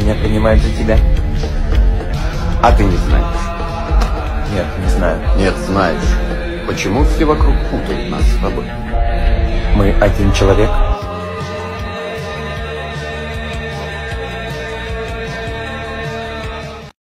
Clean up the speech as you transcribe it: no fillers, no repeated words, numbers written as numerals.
меня принимают за тебя. А ты не знаешь? Нет, не знаю. Нет, знаешь. Почему все вокруг путают нас с тобой? Мы один человек.